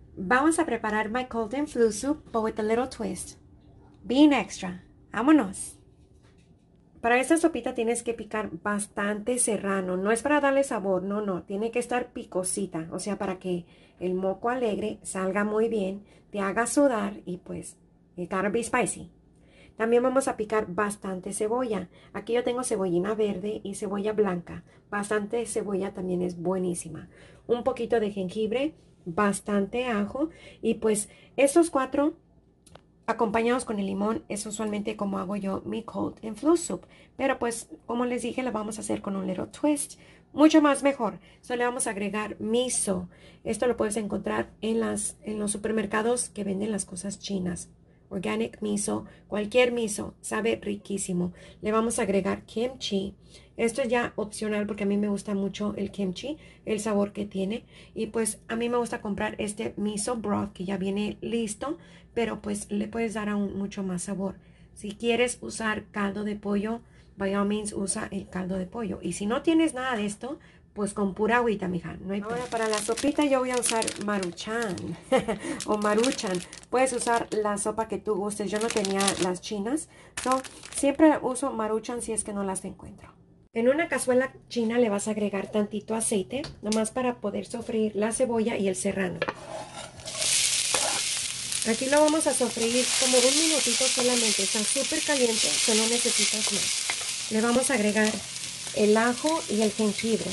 Vamos a preparar my cold and flu soup, but with a little twist. Being extra. ¡Vámonos! Para esta sopita tienes que picar bastante serrano. No es para darle sabor, no, no. Tiene que estar picosita. O sea, para que el moco alegre salga muy bien, te haga sudar y pues, it gotta be spicy. También vamos a picar bastante cebolla. Aquí yo tengo cebollina verde y cebolla blanca. Bastante cebolla también es buenísima. Un poquito de jengibre, bastante ajo y pues estos cuatro acompañados con el limón es usualmente como hago yo mi cold and flu soup. Pero pues como les dije, la vamos a hacer con un little twist. Mucho más mejor. Solo le vamos a agregar miso. Esto lo puedes encontrar en los supermercados que venden las cosas chinas. Organic miso, cualquier miso, sabe riquísimo. Le vamos a agregar kimchi. Esto es ya opcional porque a mí me gusta mucho el kimchi, el sabor que tiene. Y pues a mí me gusta comprar este miso broth que ya viene listo, pero pues le puedes dar aún mucho más sabor. Si quieres usar caldo de pollo, by all means usa el caldo de pollo. Y si no tienes nada de esto, pues con pura agüita, mija. No hay Ahora para la sopita yo voy a usar maruchan o maruchan. Puedes usar la sopa que tú gustes. Yo no tenía las chinas. So, siempre uso maruchan si es que no las encuentro. En una cazuela china le vas a agregar tantito aceite, nomás para poder sofreír la cebolla y el serrano. Aquí lo vamos a sofreír como un minutito solamente. Está súper caliente, solo necesitas más. Le vamos a agregar el ajo y el jengibre.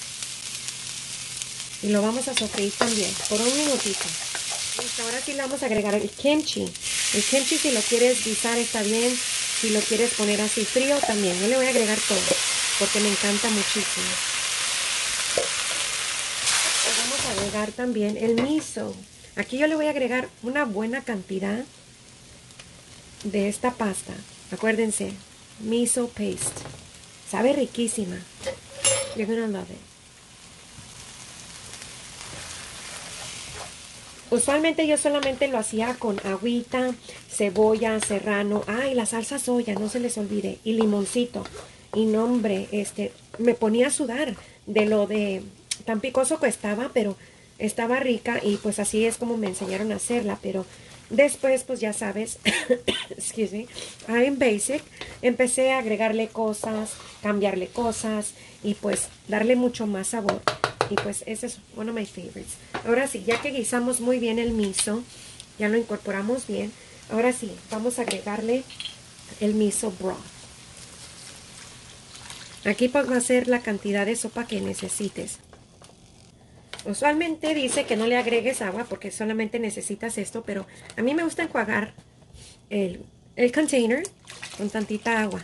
Y lo vamos a sofreír también por un minutito. Listo, ahora sí le vamos a agregar el kimchi. El kimchi si lo quieres guisar está bien. Si lo quieres poner así frío también. Yo le voy a agregar todo porque me encanta muchísimo. Le vamos a agregar también el miso. Aquí yo le voy a agregar una buena cantidad de esta pasta. Acuérdense, miso paste. Sabe riquísima. You're gonna love it. Usualmente yo solamente lo hacía con agüita, cebolla, serrano, y la salsa soya, no se les olvide, y limoncito. Y no, hombre, me ponía a sudar de lo de tan picoso que estaba, pero estaba rica y pues así es como me enseñaron a hacerla. Pero después, pues ya sabes, excuse me, I'm basic, empecé a agregarle cosas, cambiarle cosas y pues darle mucho más sabor. Y pues ese es one of my favorites. Ahora sí, ya que guisamos muy bien el miso, ya lo incorporamos bien. Ahora sí, vamos a agregarle el miso broth. Aquí pues va a ser la cantidad de sopa que necesites. Usualmente dice que no le agregues agua porque solamente necesitas esto, pero a mí me gusta enjuagar el container con tantita agua.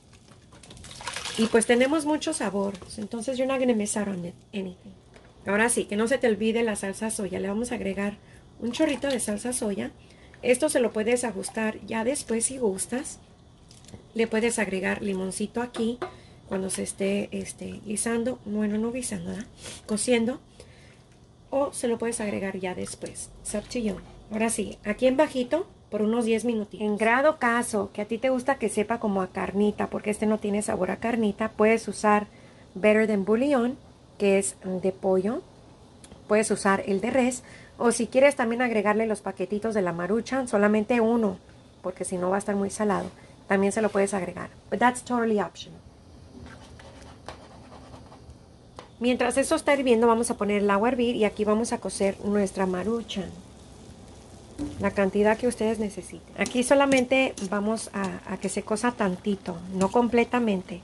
Y pues tenemos mucho sabor, entonces you're not going to miss out on anything. Ahora sí, que no se te olvide la salsa soya. Le vamos a agregar un chorrito de salsa soya. Esto se lo puedes ajustar ya después si gustas. Le puedes agregar limoncito aquí cuando se esté guisando. Bueno, no guisando, ¿verdad? Cociendo. O se lo puedes agregar ya después. It's up to you. Ahora sí, aquí en bajito por unos 10 minutitos. En grado caso que a ti te gusta que sepa como a carnita, porque este no tiene sabor a carnita, puedes usar Better Than Bouillon, que es de pollo. Puedes usar el de res. O si quieres también agregarle los paquetitos de la maruchan, solamente uno, porque si no va a estar muy salado. También se lo puedes agregar. But that's totally optional. Mientras esto está hirviendo, vamos a poner el agua a hervir y aquí vamos a cocer nuestra maruchan. La cantidad que ustedes necesiten. Aquí solamente vamos a que se cosa tantito, no completamente.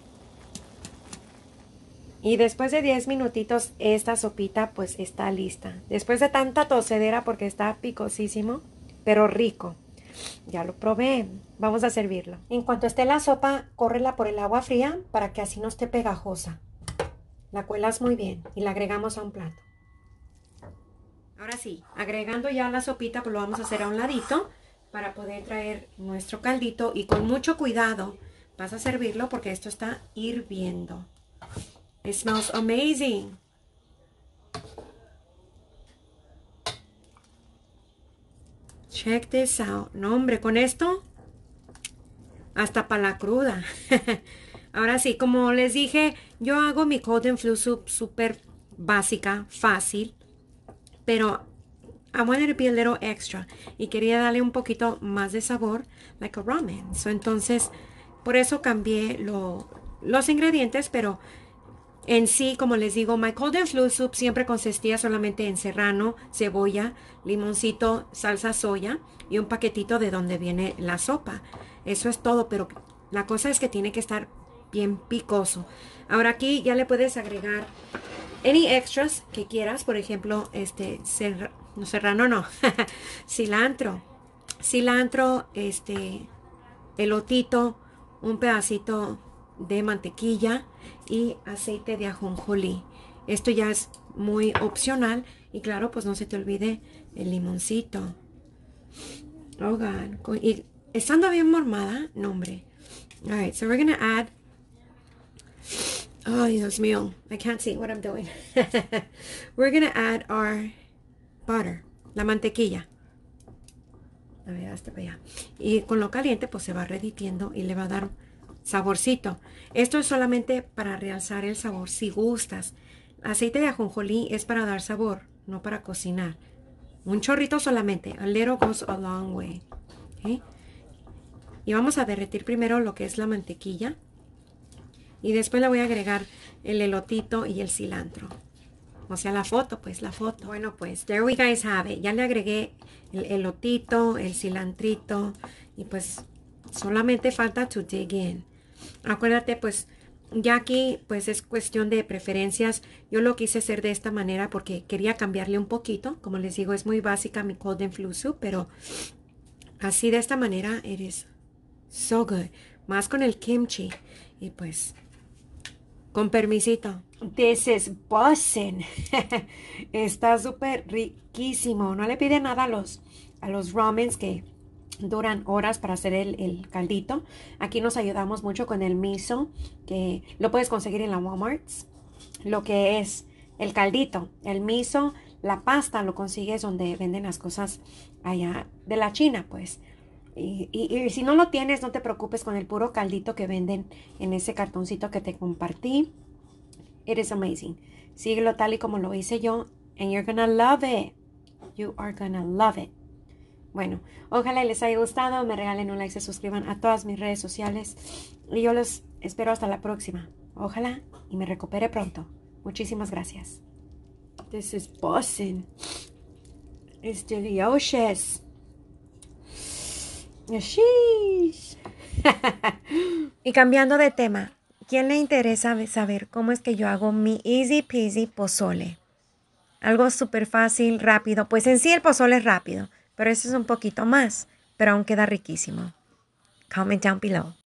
Y después de 10 minutitos, esta sopita pues está lista. Después de tanta tosedera porque está picosísimo, pero rico. Ya lo probé. Vamos a servirlo. En cuanto esté la sopa, córrela por el agua fría para que así no esté pegajosa. La cuelas muy bien y la agregamos a un plato. Ahora sí, agregando ya la sopita, pues lo vamos a hacer a un ladito para poder traer nuestro caldito y con mucho cuidado vas a servirlo porque esto está hirviendo. It smells amazing. Check this out. No, hombre, con esto hasta para la cruda. Ahora sí, como les dije, yo hago mi cold and flu soup súper básica, fácil. Pero I wanted to be a little extra. Y quería darle un poquito más de sabor, like a ramen. So, entonces, por eso cambié los ingredientes, pero en sí, como les digo, my cold and flu soup siempre consistía solamente en serrano, cebolla, limoncito, salsa soya y un paquetito de donde viene la sopa. Eso es todo, pero la cosa es que tiene que estar bien picoso. Ahora aquí ya le puedes agregar any extras que quieras, por ejemplo, serrano no, cilantro, elotito, un pedacito de mantequilla y aceite de ajonjolí. Esto ya es muy opcional y claro, pues no se te olvide el limoncito. Oh God. Y estando bien mormada, no hombre. Alright, so we're gonna add. Oh, Dios mío, I can't see what I'm doing. We're gonna add our butter, la mantequilla. A ver, hasta para allá. Y con lo caliente, pues se va reditiendo y le va a dar saborcito. Esto es solamente para realzar el sabor, si gustas. Aceite de ajonjolí es para dar sabor, no para cocinar. Un chorrito solamente. A little goes a long way. ¿Okay? Y vamos a derretir primero lo que es la mantequilla. Y después le voy a agregar el elotito y el cilantro. O sea, la foto, pues la foto. Bueno, pues, there we guys have it. Ya le agregué el elotito, el cilantrito. Y pues, solamente falta to dig in. Acuérdate, pues, ya aquí, pues, es cuestión de preferencias. Yo lo quise hacer de esta manera porque quería cambiarle un poquito. Como les digo, es muy básica mi cold and flu soup, pero así de esta manera, it is so good. Más con el kimchi. Y pues, con permisito. This is bussin'. Está súper riquísimo. No le pide nada a los ramens que duran horas para hacer el caldito. Aquí nos ayudamos mucho con el miso, que lo puedes conseguir en la Walmart. Lo que es el caldito, el miso, la pasta lo consigues donde venden las cosas allá de la China, pues. Y si no lo tienes, no te preocupes con el puro caldito que venden en ese cartoncito que te compartí. It is amazing. Síguelo tal y como lo hice yo. And you're gonna love it. You are gonna love it. Bueno, ojalá les haya gustado. Me regalen un like, se suscriban a todas mis redes sociales. Y yo los espero hasta la próxima. Ojalá y me recupere pronto. Muchísimas gracias. This is bussin'. It's delicious. Sheesh. Y cambiando de tema, ¿quién le interesa saber cómo es que yo hago mi easy peasy pozole? Algo súper fácil, rápido. Pues en sí el pozole es rápido, pero eso es un poquito más, pero aún queda riquísimo. Comment down below.